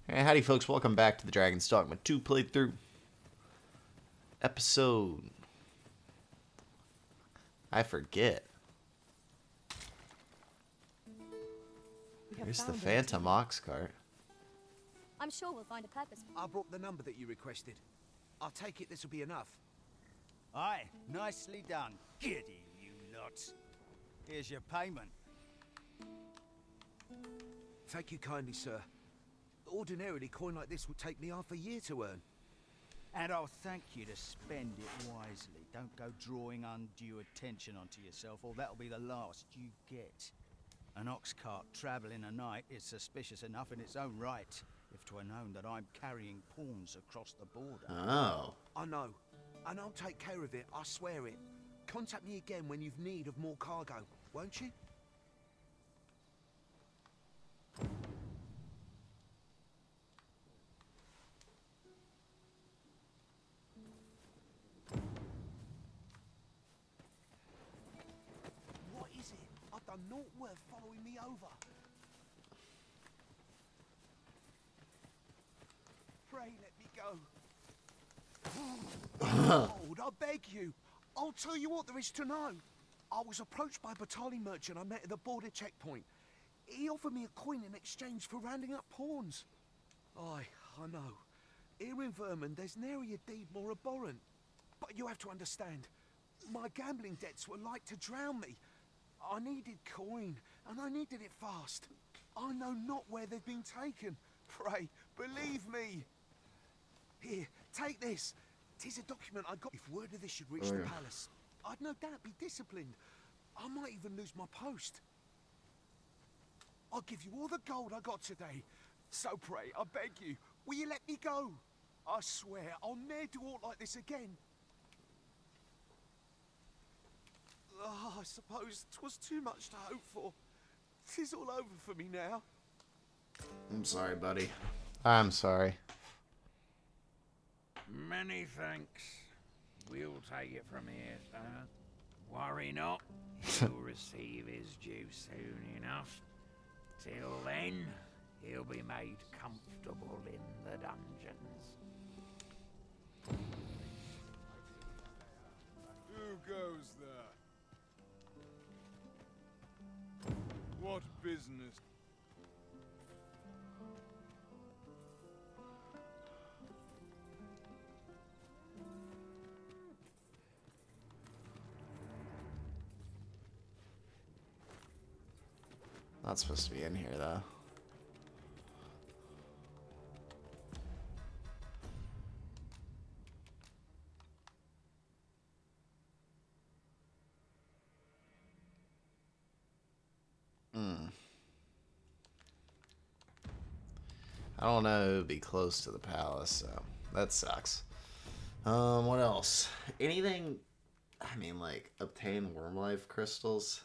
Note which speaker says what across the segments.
Speaker 1: Hey, howdy folks, welcome back to the Dragon's Dogma 2 playthrough. Episode... I forget. Here's the Phantom Ox cart.
Speaker 2: I'm sure we'll find a purpose.
Speaker 3: I brought the number that you requested. I'll take it this will be enough.
Speaker 4: Aye, nicely done. Get in, you lot. Here's your payment.
Speaker 3: Thank you kindly, sir. Ordinarily, coin like this would take me half a year to earn.
Speaker 4: And I'll thank you to spend it wisely. Don't go drawing undue attention onto yourself, or that'll be the last you get. An ox cart travelling a night is suspicious enough in its own right, if 'twere known that I'm carrying pawns across the border.
Speaker 1: Oh.
Speaker 3: I know. And I'll take care of it, I swear it. Contact me again when you've need of more cargo, won't you? What is it? I've done naught worth following me over. Pray let me go. Lord, I beg you. I'll tell you what there is to know. I was approached by a battalion merchant I met at the border checkpoint. He offered me a coin in exchange for rounding up pawns. Aye, I know. Here in Vermont, there's nary a deed more abhorrent. But you have to understand, my gambling debts were like to drown me. I needed coin, and I needed it fast. I know not where they've been taken. Pray, believe me. Here, take this. 'Tis a document I got. If word of this should reach the palace, I'd no doubt be disciplined. I might even lose my post. I'll give you all the gold I got today. So pray, I beg you, will you let me go? I swear I'll ne'er do aught like this again. Oh, I suppose 'twas too much to hope for. 'Tis all over for me now.
Speaker 1: I'm sorry, buddy. I'm sorry.
Speaker 5: Many thanks. We'll take it from here, sir. Worry not. He'll receive his due soon enough. Till then, he'll be made comfortable in the dungeons.
Speaker 6: Who goes there? What business?
Speaker 1: Not supposed to be in here, though. I don't know, it would be close to the palace, so that sucks. What else? Anything, I mean, like, obtain worm life crystals?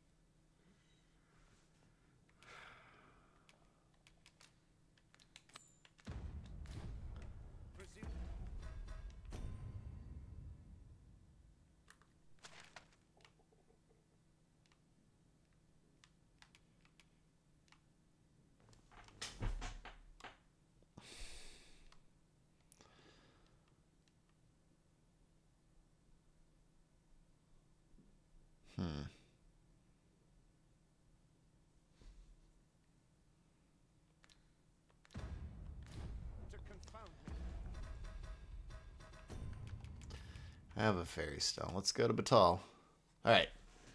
Speaker 1: I have a fairy stone. Let's go to Batal. Alright.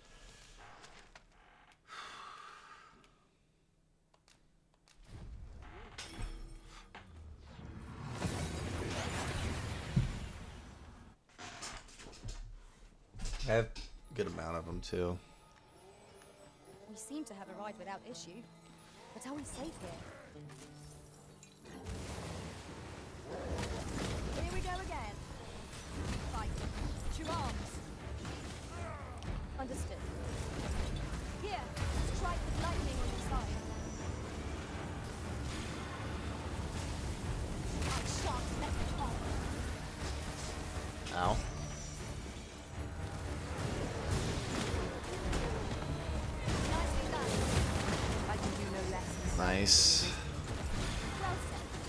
Speaker 1: I have a good amount of them, too.
Speaker 2: We seem to have arrived without issue. But are we safe here? Here we go again. Fight. To arms. Understood. Here, strike with lightning on your side. I shan't let it off.
Speaker 1: Ow.
Speaker 2: Nicely done. I can do no less.
Speaker 1: Nice.
Speaker 2: Well said.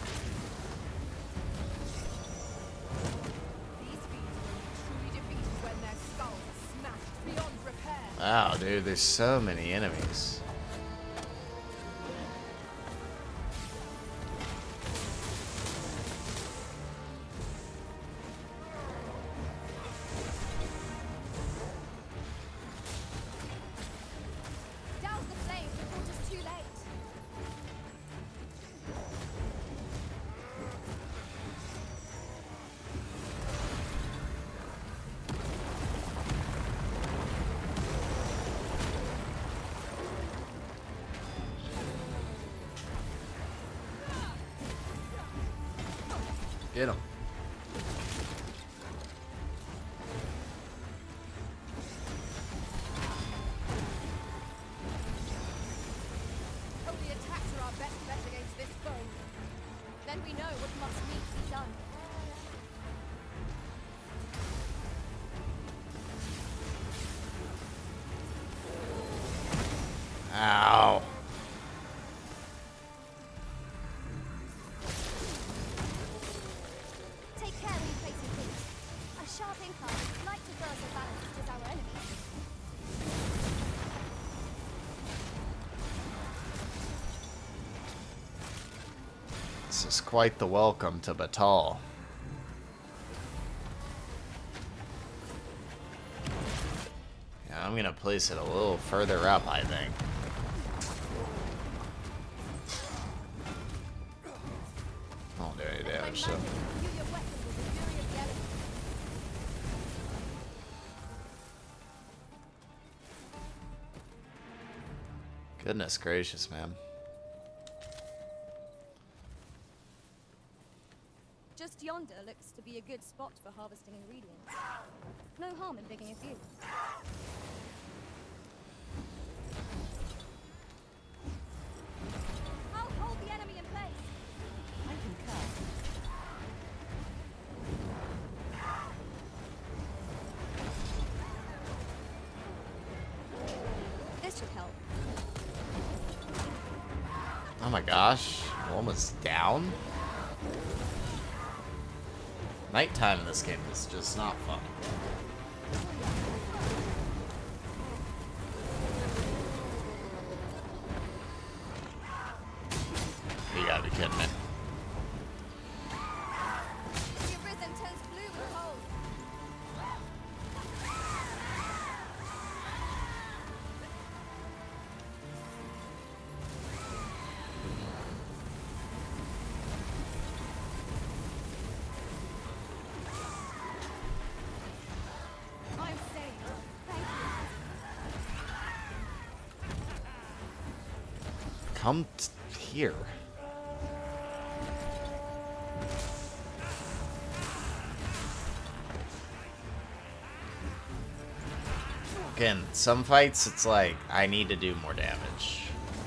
Speaker 1: Wow, dude, there's so many enemies.
Speaker 2: Douse the flames before it's too late.
Speaker 1: Get him.
Speaker 2: Holy attacks are our best bet against this foe. Then we know what must needs be done.
Speaker 1: Ow.
Speaker 2: Take care when you place your feet. A sharp incline is like to throw us a balance as our enemies.
Speaker 1: This is quite the welcome to Batal. Yeah, I'm gonna place it a little further up, I think. Won't do any damage, so.
Speaker 2: View your weapon with the fury of the elements.
Speaker 1: Goodness gracious, man.
Speaker 2: Just yonder looks to be a good spot for harvesting ingredients. No harm in digging a few. I'll hold the enemy in place. I concur. This should help.
Speaker 1: Oh my gosh, almost down. Nighttime in this game is just not fun. You gotta be kidding me.
Speaker 2: The arisen turns blue with cold. I'm saved. Thank you.
Speaker 1: Come here. Again, some fights it's like I need to do more damage.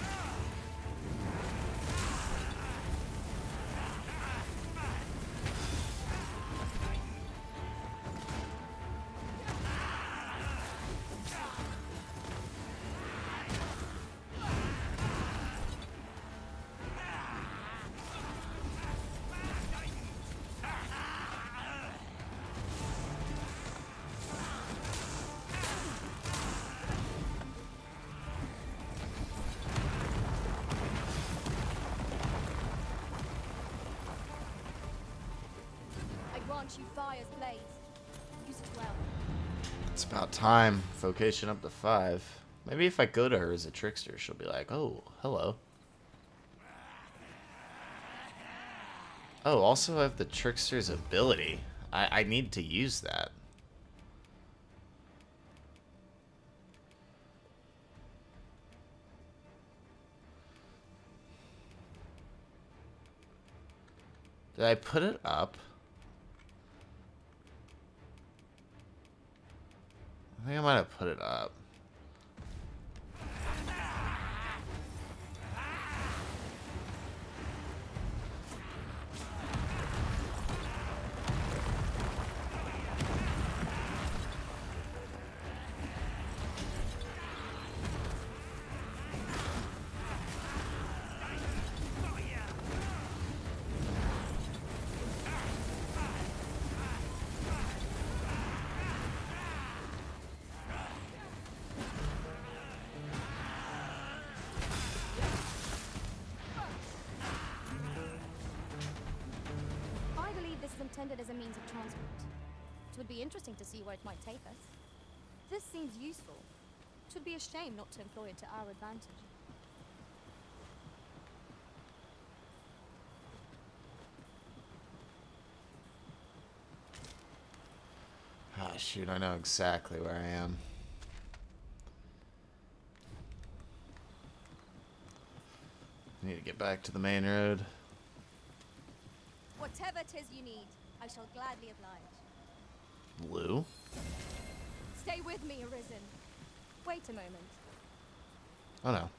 Speaker 2: I grant you fire's blaze. Use it well.
Speaker 1: It's about time. Vocation up to 5. Maybe if I go to her as a trickster, she'll be like, oh, hello. Oh, also I have the trickster's ability. I need to use that. Did I put it up? I think I might have put it up.
Speaker 2: intended as a means of transport. It would be interesting to see where it might take us. This seems useful. It would be a shame not to employ it to our advantage.
Speaker 1: Ah, shoot, I know exactly where I am. I need to get back to the main road.
Speaker 2: Whatever 'tis you need, I shall gladly oblige.
Speaker 1: Blue?
Speaker 2: Stay with me, Arisen. Wait a moment.
Speaker 1: Oh no.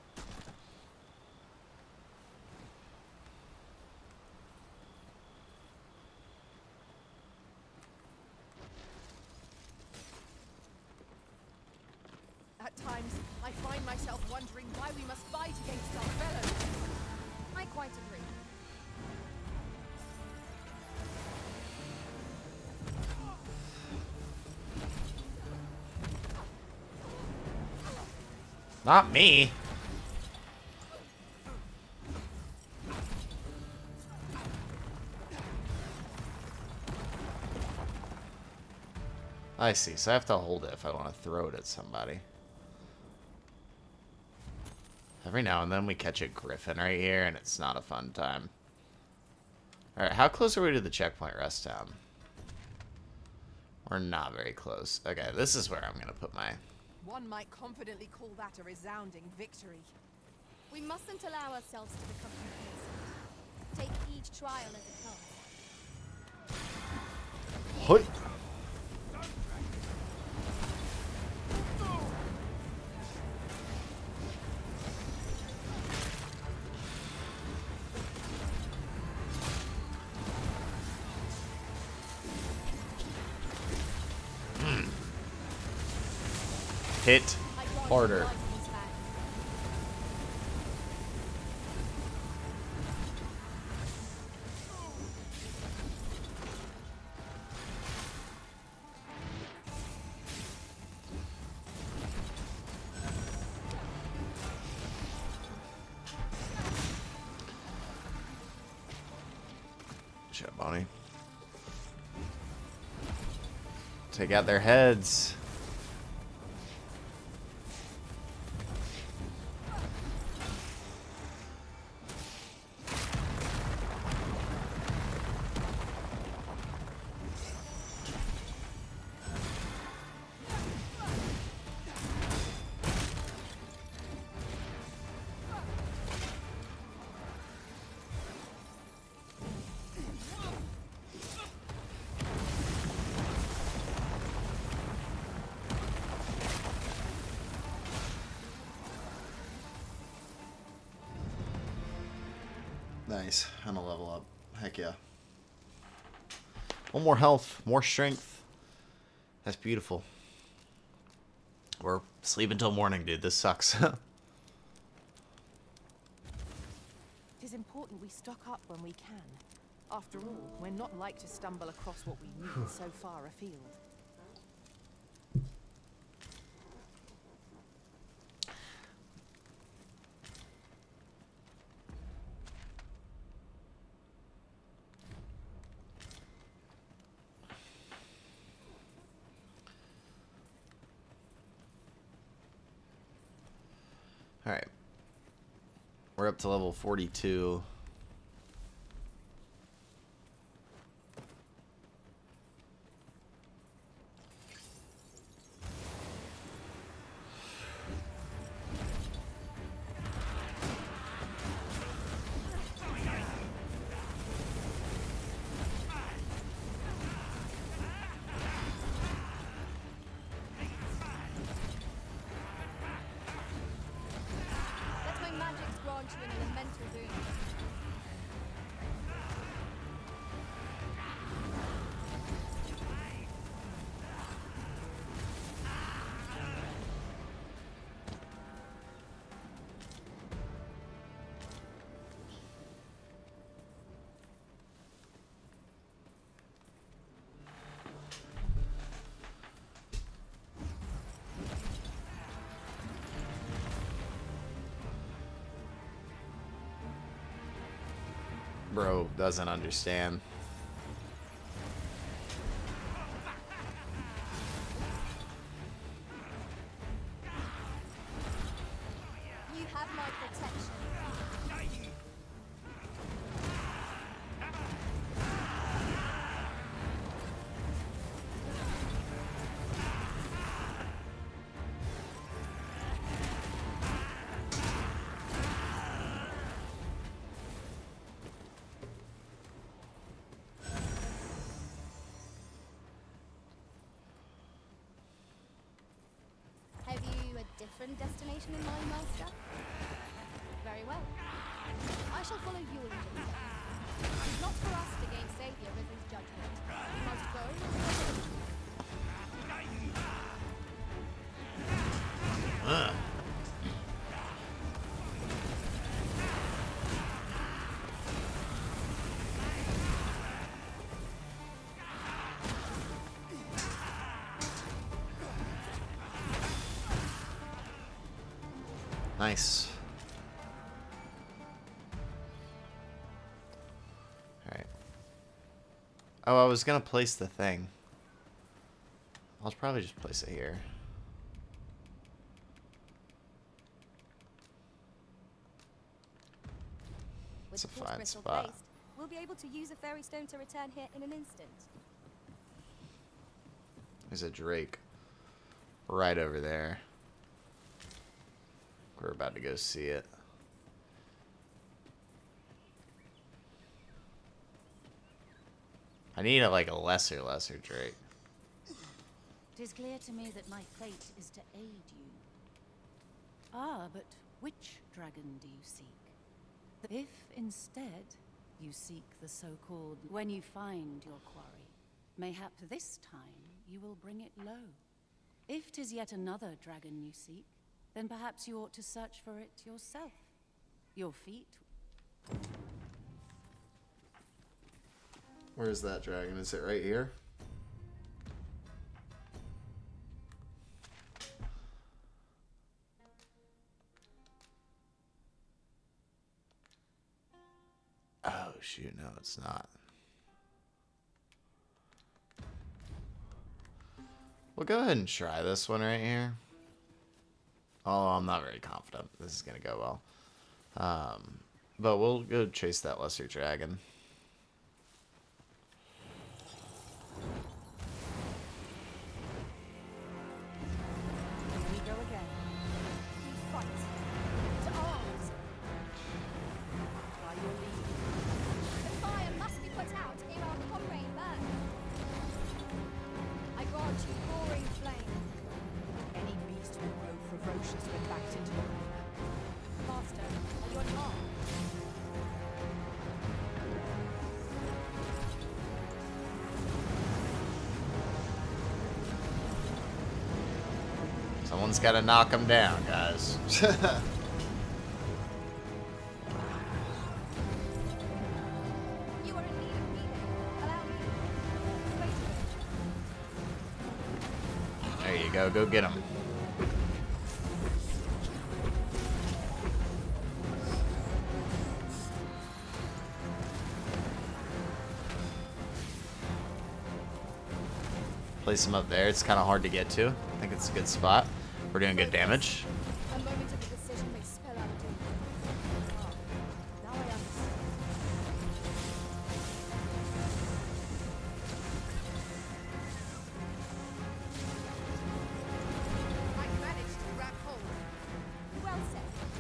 Speaker 7: At times, I find myself wondering why we must fight against our fellows.
Speaker 2: I quite agree.
Speaker 1: Not me. I see, so I have to hold it if I want to throw it at somebody. Every now and then we catch a griffin right here, and it's not a fun time. Alright, how close are we to the checkpoint rest town? We're not very close. Okay, this is where I'm going to put my...
Speaker 7: One might confidently call that a resounding victory.
Speaker 2: We mustn't allow ourselves to become complacent. Take each trial as it comes.
Speaker 1: Hoi! Hit harder. Shit, Bonnie. Take out their heads. Nice. I'm a level up. Heck yeah. One more health, more strength. That's beautiful. We're sleeping until morning, dude. This sucks.
Speaker 7: It is important we stock up when we can. After all, we're not like to stumble across what we need so far afield.
Speaker 1: Alright. We're up to level 42.
Speaker 2: Let my magics grant you an elemental boon.
Speaker 1: Bro doesn't understand.
Speaker 2: different destination in mind, Master? Very well. I shall follow your lead. It is not for us to gainsay the Arisen's judgment. We must go where we are going.
Speaker 1: Nice. Alright. Oh, I was gonna place the thing. I'll probably just place it here.
Speaker 2: With
Speaker 1: It's a
Speaker 2: the force
Speaker 1: fine
Speaker 2: crystal
Speaker 1: spot.
Speaker 2: placed, we'll be able to use a fairy stone to return here in an instant.
Speaker 1: There's a drake right over there. We're about to go see it. I need like a lesser drake.
Speaker 8: It is clear to me that my fate is to aid you. Ah, but which dragon do you seek? If instead you seek the so-called... When you find your quarry, mayhap this time you will bring it low. If 'tis yet another dragon you seek, then perhaps you ought to search for it yourself. Your feet...
Speaker 1: Where's that dragon? Is it right here? Oh shoot, no it's not. We'll go ahead and try this one right here. Oh, I'm not very confident this is gonna go well. But we'll go chase that lesser dragon.
Speaker 7: Here we go again.
Speaker 2: We fight. To arms!
Speaker 7: By your lead.
Speaker 2: The fire must be put out ere our comrade burns. I grant you roaring flame.
Speaker 7: Any beast will grow ferocious when backed into the corner.
Speaker 2: Master, are you unarmed?
Speaker 1: Someone's got to knock him down, guys.
Speaker 2: You are in need of healing. Allow me. Wait a
Speaker 1: There you go. Go get him. Place him up there. It's kind of hard to get to. I think it's a good spot. We're doing good damage.
Speaker 2: A moment of indecision may spell out doom. Ah, now I understand.
Speaker 7: I managed to grab hold.
Speaker 2: Well said.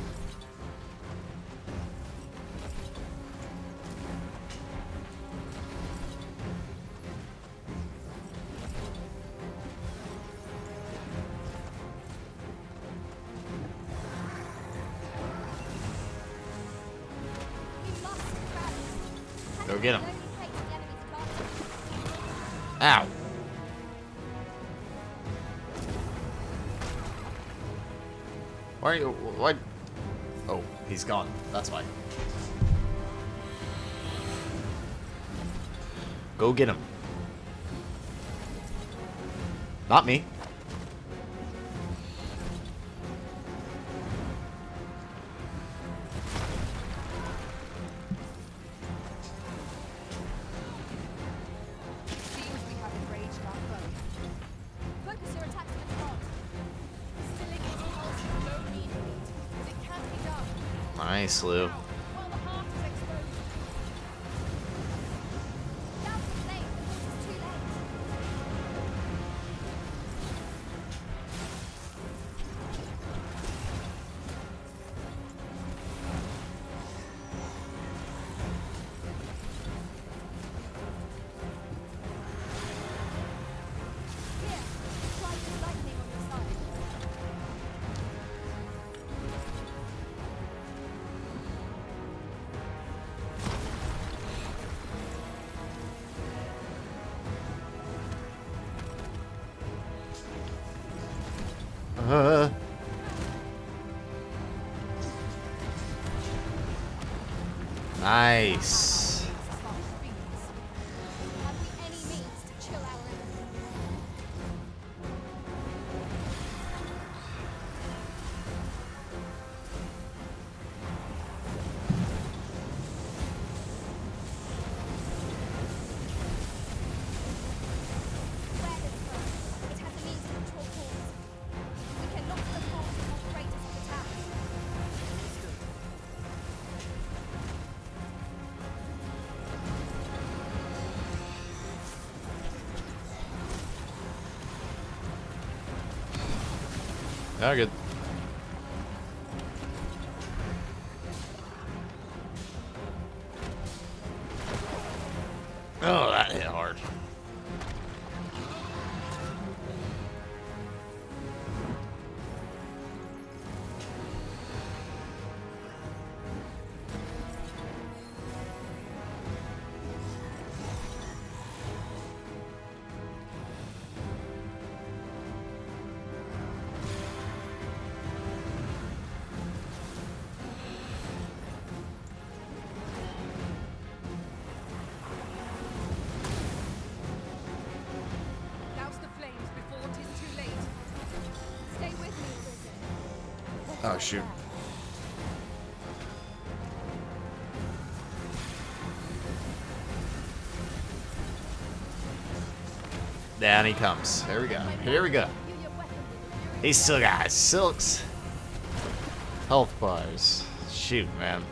Speaker 2: We must rally.
Speaker 1: Go get him.
Speaker 2: Only take the enemy's advantage.
Speaker 1: Ow. Why are you... What? Oh, he's gone. That's why. Go get him. Not me.
Speaker 7: Seems we have enraged our foe.
Speaker 2: Focus your attacks at the front.
Speaker 7: Stilling its pulse with no need for it, but it can't be done.
Speaker 1: Nice, Lou.
Speaker 7: Now, while the heart is exposed.
Speaker 2: Down to the blade before it's too late. Here, strike the lightning on your side.
Speaker 1: Nice.
Speaker 2: Have we any means to chill our enemies? Where this goes, it has the means to control force. We cannot let the force operate as an attack.
Speaker 1: Oh, good. Oh, that hit hard.
Speaker 7: Douse the flames before it is too late.
Speaker 2: Stay with me, wizard.
Speaker 1: Oh, shoot. Down he comes. Here we go. Here we go.
Speaker 2: View your weapon with the
Speaker 1: He still got silks. Health bars. Shoot, man.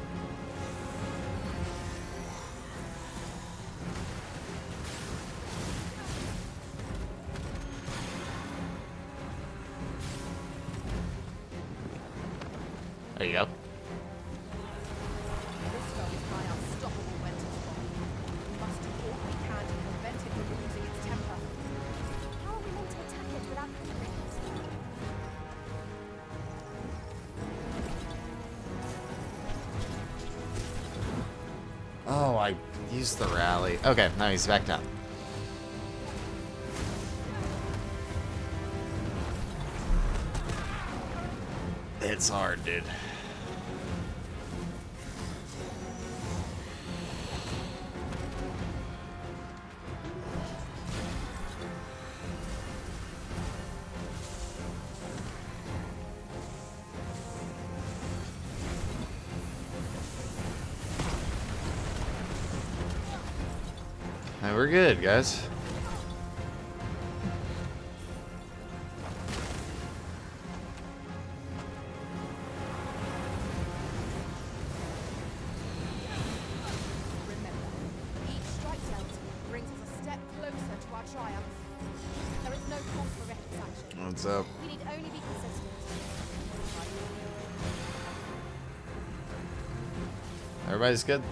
Speaker 1: There you go.
Speaker 7: This foe is my unstoppable winter storm. We must do all we can to prevent it from losing its temper.
Speaker 2: How are we meant to attack it without hindrance?
Speaker 1: Oh, I used the rally. Okay, now he's back down. It's hard, dude. Hey, we're good, guys.
Speaker 7: Remember, each strike dealt brings us a step closer to our triumph.
Speaker 2: There is no call for reckless action.
Speaker 1: What's up?
Speaker 2: We need only be consistent.
Speaker 1: Everybody's good?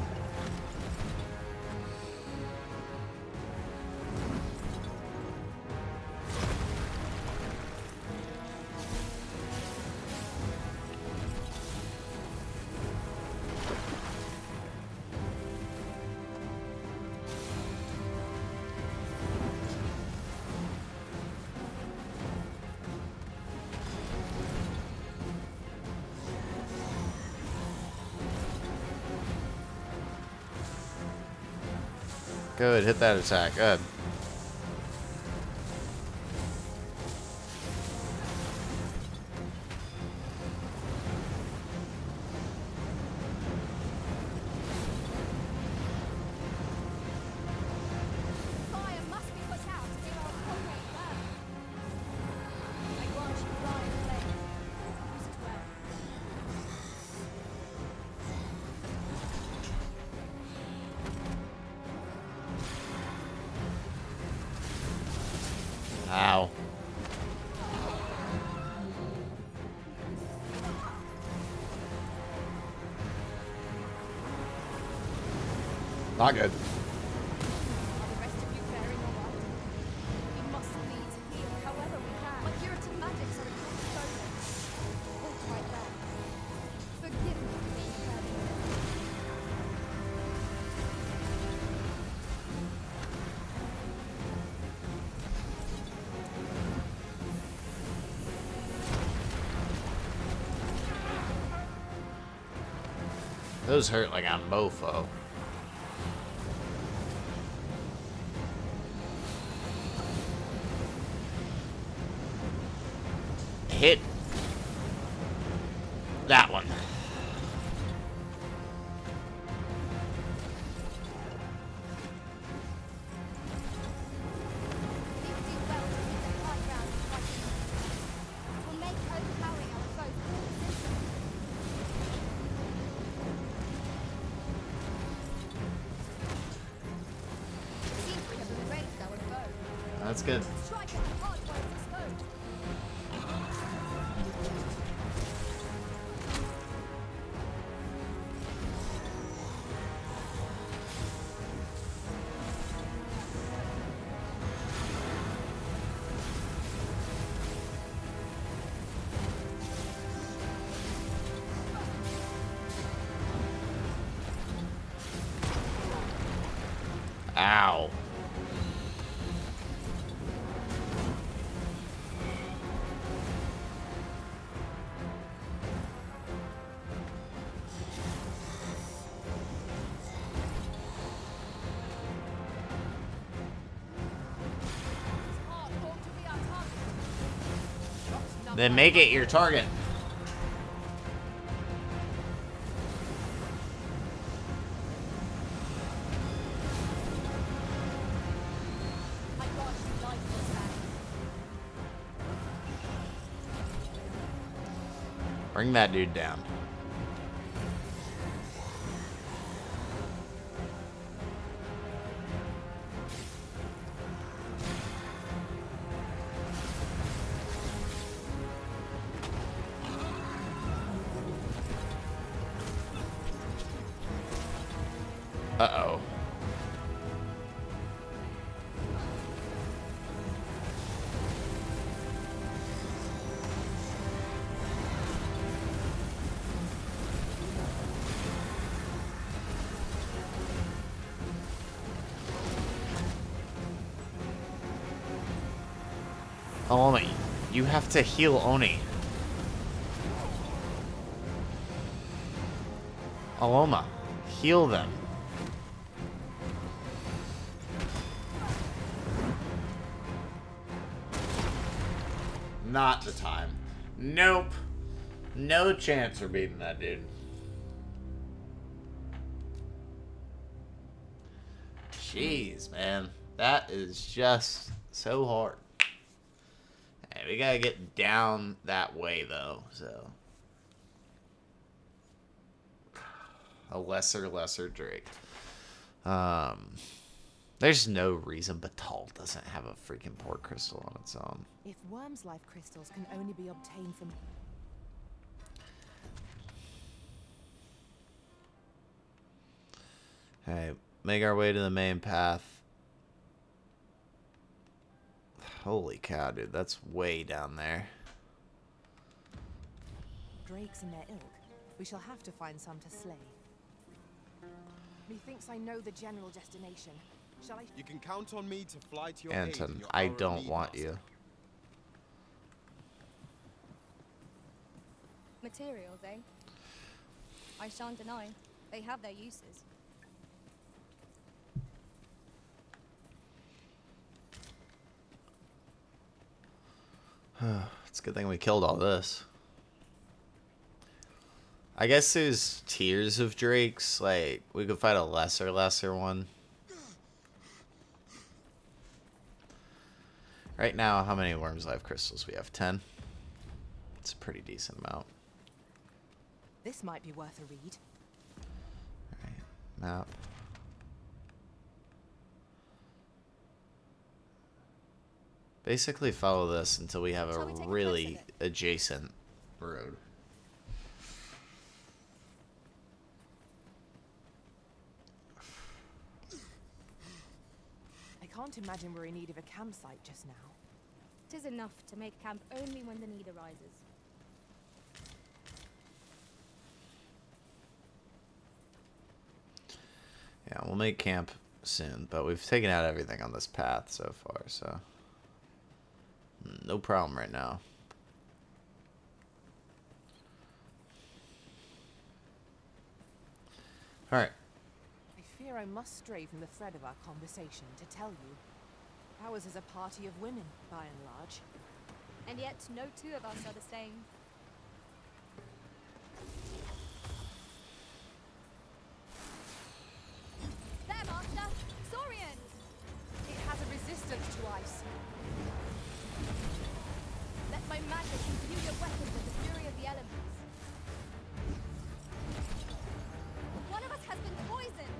Speaker 1: Good, hit that attack. Good.
Speaker 2: Fire must be put out to give our comrade burn. I watch you ride the flame. Use it well.
Speaker 1: Ow. Not good.
Speaker 2: Are the rest of you faring all right? We must needs heal however we can. My curative magics are a good stolen. Hold right there. Forgive me for being careless.
Speaker 1: Those hurt like a mofo. Hit that one.
Speaker 2: That's good. Ow. Then make it your target. Bring that dude down. Uh-oh. Oh, you have to heal Oni. Aloma, heal them. Not the time. Nope. No chance we're beating that dude. Jeez, man. That is just so hard. Hey, we gotta get down that way, though, so. A lesser Drake. There's no reason Batal doesn't have a freaking port crystal on its own.
Speaker 7: If Worm's life crystals can only be obtained from...
Speaker 1: Hey, make our way to the main path. Holy cow, dude, that's way down there.
Speaker 7: Drakes and their ilk. We shall have to find some to slay. Methinks I know the general destination. Shall I?
Speaker 9: You can count on me to fly to your aid
Speaker 1: Anton,
Speaker 9: in your
Speaker 1: I
Speaker 9: hour of
Speaker 1: don't
Speaker 9: need,
Speaker 1: want
Speaker 9: Master.
Speaker 1: you.
Speaker 2: Materials, eh? I shan't deny. They have their uses.
Speaker 1: It's a good thing we killed all this. I guess there's tiers of drakes. Like, we could fight a lesser one. Right now, how many Worm's Life crystals we have? 10? It's a pretty decent amount.
Speaker 7: This might be worth a read.
Speaker 1: Alright, map. Basically follow this until we have a really adjacent road.
Speaker 7: I can't imagine we're in need of a campsite just now.
Speaker 2: 'Tis enough to make camp only when the need arises.
Speaker 1: Yeah, we'll make camp soon, but we've taken out everything on this path so far, so no problem right now. Alright.
Speaker 7: I fear I must stray from the thread of our conversation to tell you. Ours is a party of women, by and large.
Speaker 2: And yet, no two of us are the same. There, Master! Saurian!
Speaker 7: It has a resistance to ice.
Speaker 2: Let my magic imbue your weapons with the fury of the elements. One of us has been poisoned!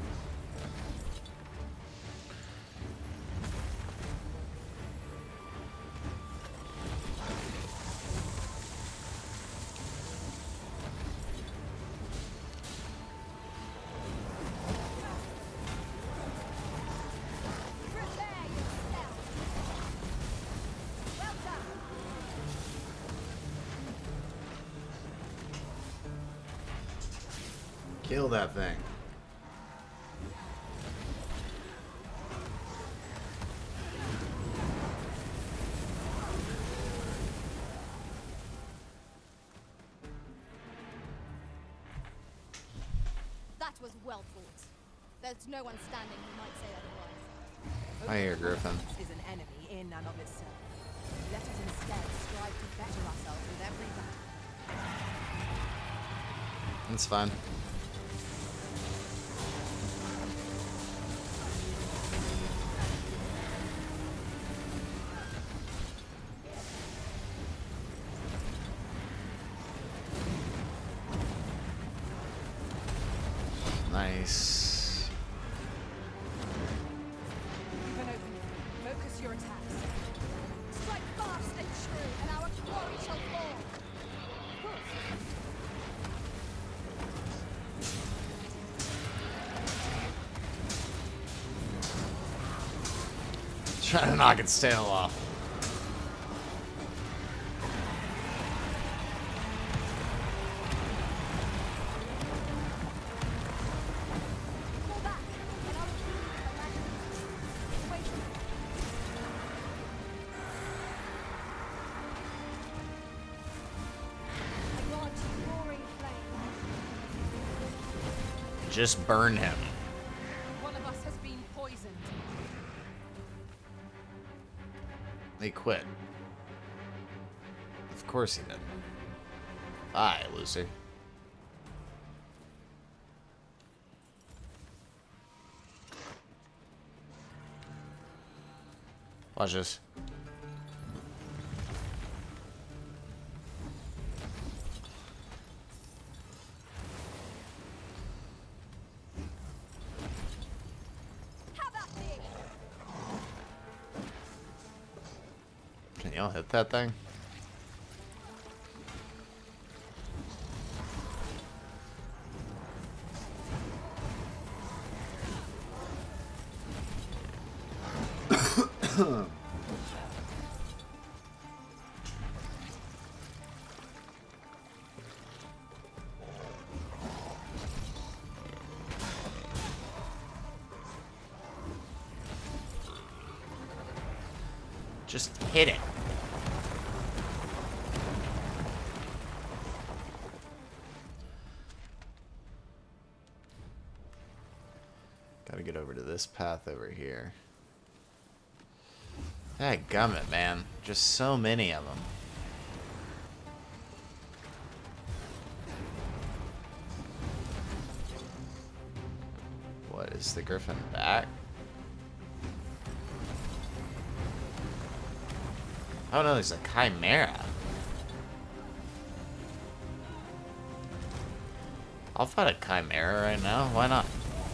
Speaker 2: Prepare yourself! Well done!
Speaker 1: Kill that thing.
Speaker 2: That was well fought. There's no one standing who might say otherwise.
Speaker 1: I hear Griffin.
Speaker 7: Is an enemy in and of itself. Let us instead strive to better ourselves with every battle.
Speaker 1: It's fine. Nice.
Speaker 7: Keep an open. Focus your attacks.
Speaker 2: Strike fast and true, and our quarry shall fall.
Speaker 1: Trying to knock its tail off.
Speaker 2: Fall back, and I'll repeat my magic. Wait a minute. I want roaring flame.
Speaker 1: Just burn him.
Speaker 7: One of us has been poisoned.
Speaker 1: He quit. Of course he did. Bye, Lucy. Watch this.
Speaker 2: How about this?
Speaker 1: Can y'all hit that thing? Just hit it. Gotta get over to this path over here. Dadgummit, man. Just so many of them. What, is the griffin back? Oh no, there's a chimera. I'll fight a chimera right now. Why not?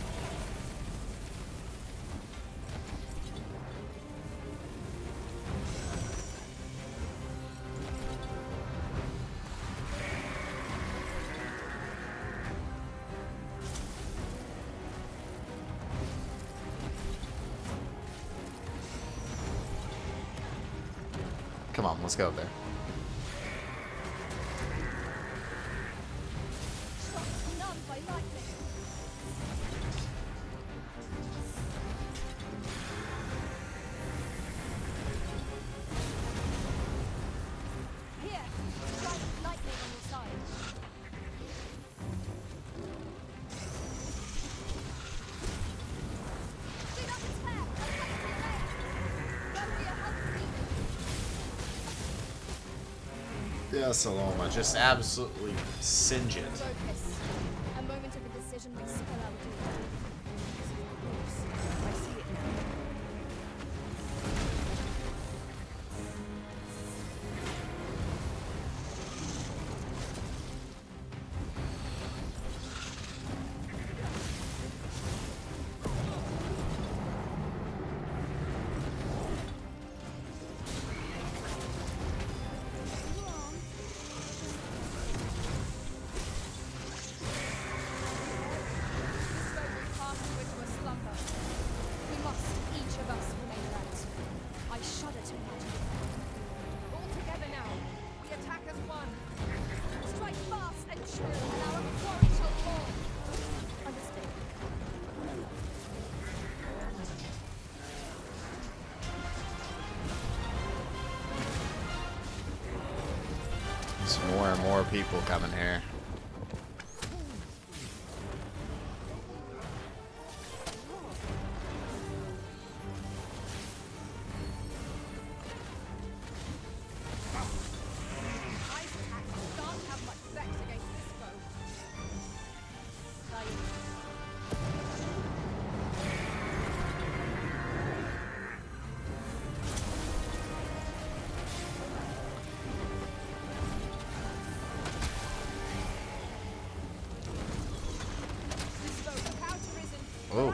Speaker 1: Come on, let's go up there.
Speaker 2: Struck numb by lightning. Here, strike lightning on your side.
Speaker 1: Yeah, Saloma, just absolutely singe it.
Speaker 2: Focus. A moment of indecision may spell out doom.
Speaker 7: I see it now.
Speaker 1: There's more and more people coming here. Oh.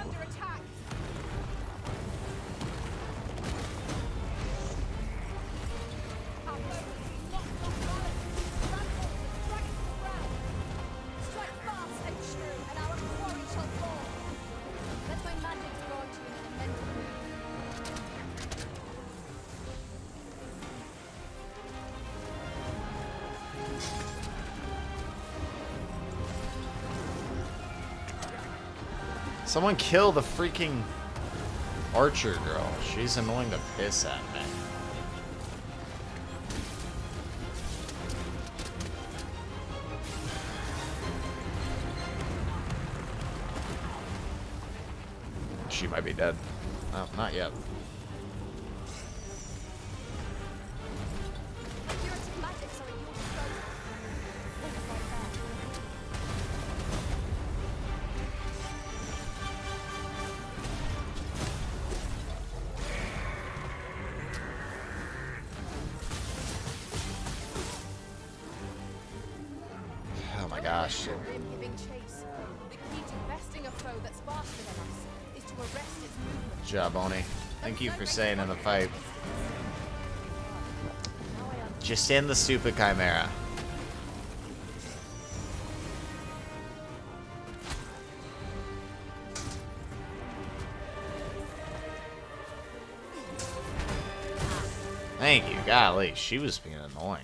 Speaker 1: Someone kill the freaking archer girl. She's annoying the piss out of me. She might be dead. Oh, not yet. Oh my gosh. Good job, Oni. Thank you for saying in the fight. Just end the stupid chimera. Thank you. Golly, she was being annoying.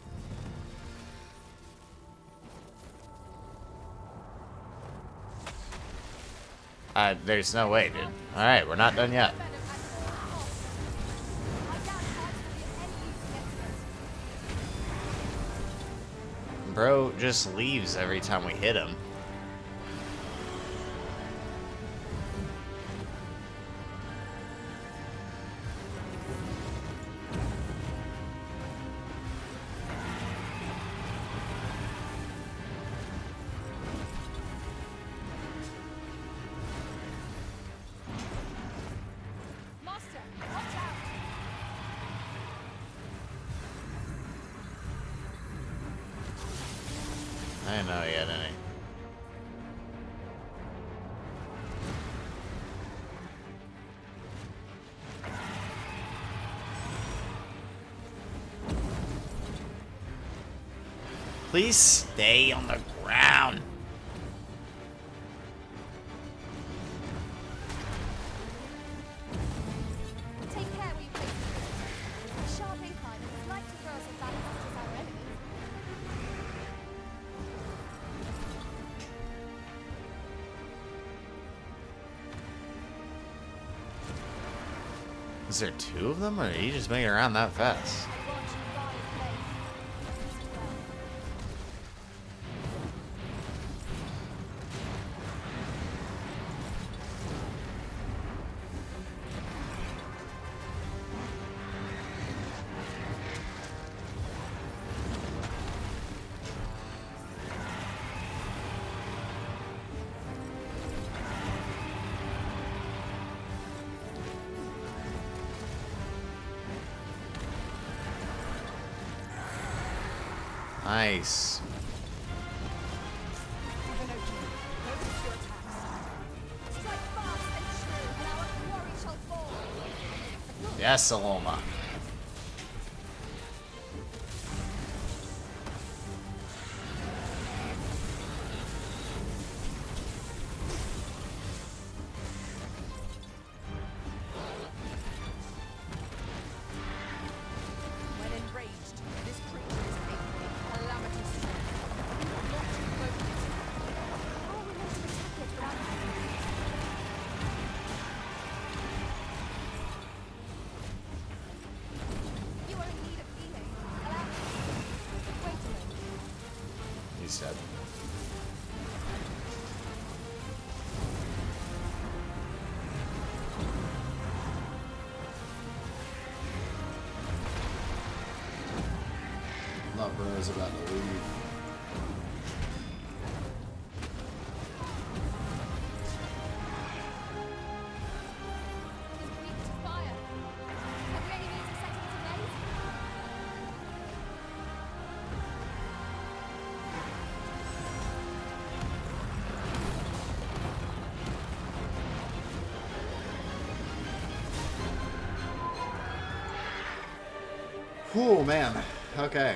Speaker 1: There's no way, dude. Alright, we're not done yet. Bro just leaves every time we hit him. I didn't know he had any. Please stay on the ground.
Speaker 2: Take care where you place it. A sharp incline is like to throw us as bad as our enemies.
Speaker 1: Is there two of them, or are you just making it around that fast? Nice. Yes, Saloma.
Speaker 7: When enraged, this creature is capable of calamitous strength. We will not provoke it. How are we meant to attack it without You are in need of healing. Allow me. Wait a moment.
Speaker 1: He's dead. Thought bro was about to leave.
Speaker 2: He's weak to fire. Have you any means of setting it ablaze?
Speaker 1: Oh man. Okay.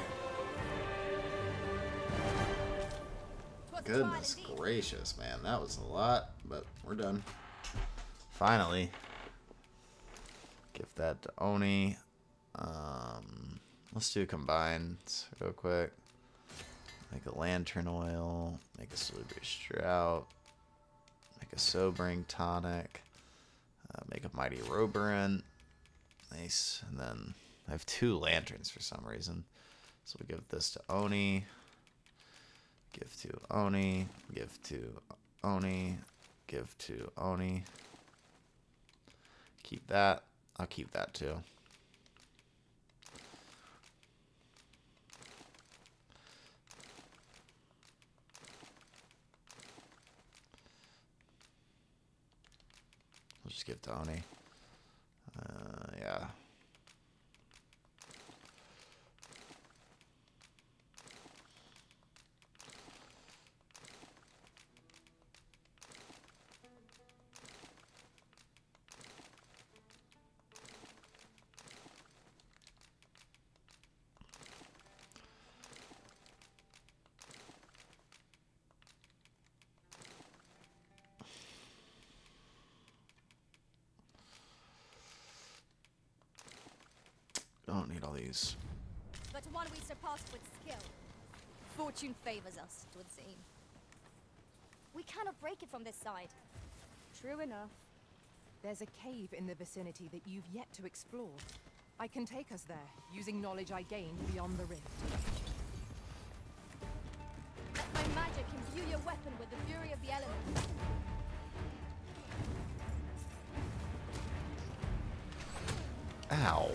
Speaker 1: Goodness gracious, man. That was a lot, but we're done. Finally. Give that to Oni. Let's do combines real quick. Make a lantern oil. Make a salubrious drought. Make a sobering tonic. Make a mighty roberant. Nice. And then I have 2 lanterns for some reason. So we give this to Oni. Give to Oni. Give to Oni. Give to Oni. Keep that. I'll keep that too. We'll just give to Oni. Yeah. I don't need all these.
Speaker 2: But one we surpassed with skill. Fortune favors us, it would seem. We cannot break it from this side. True enough.
Speaker 7: There's a cave in the vicinity that you've yet to explore. I can take us there, using knowledge I gained beyond the rift.
Speaker 2: Let my magic imbue your weapon with the fury of the elements.
Speaker 1: Ow.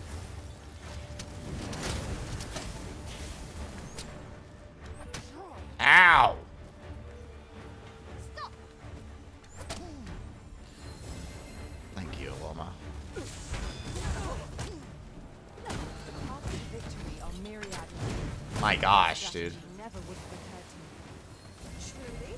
Speaker 1: Ow!
Speaker 2: Stop!
Speaker 1: Thank you, Loma.
Speaker 7: The paths to victory are myriad.
Speaker 1: My gosh, dude.
Speaker 7: Never would have occurred to me.
Speaker 2: Truly?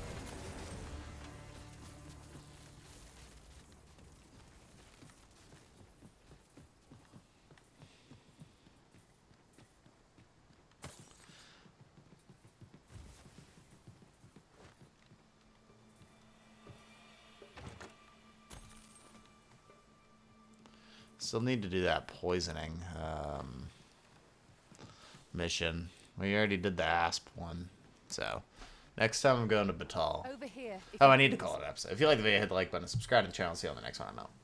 Speaker 1: Still need to do that poisoning mission. We already did the asp one. So, next time I'm going to Batal.
Speaker 7: Over here.
Speaker 1: Oh, I need to call it an episode. If you like the video, hit the like button, subscribe to the channel, see you on the next one. I'm out.